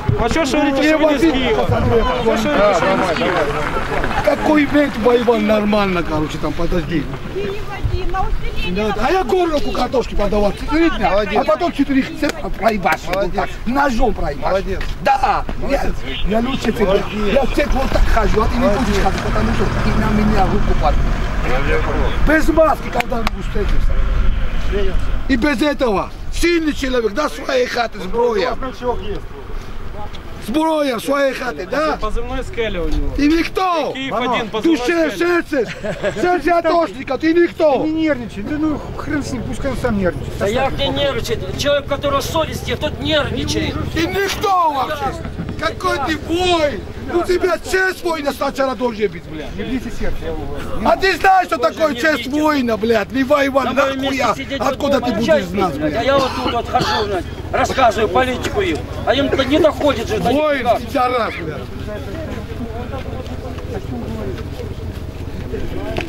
А что ж говорите, что вы не с Киева? Какой мент воевал нормально, короче, там, подожди. А я горловку картошки подавал, 4 дня, а потом 4 проебашил, вот так, ножом проебашил. Молодец. Да, я лучше тебя. Я в церковь вот так хожу, а ты не будешь ходить, потому что ты на меня руку поднимешь. Без маски, когда мы встретимся. И без этого. Сильный человек, да, своей хаты, сброя. Сброя в своей хате, да? Позывной Скеля у него. Ты никто! Киев-1, позывной Душе, Скеля. сердце атошника, ты никто! Не нервничай, да ну хрен с ним, пускай он сам нервничает. Да я где нервничает? Человек, у которого совесть есть, тот нервничает. Ты никто вообще! Какой ты воин! У тебя честь воина сначала должен быть, блядь. Не бейте сердце, я его говорю. А ты знаешь, что такое честь воина, блядь? Не воевал, Давай нахуя? вместе сидеть, Откуда вот ты дома будешь чай знать, пить, блядь? А я вот тут вот хожу, блядь, рассказываю политику им. А им не доходит же. Воин, пидорас, блядь.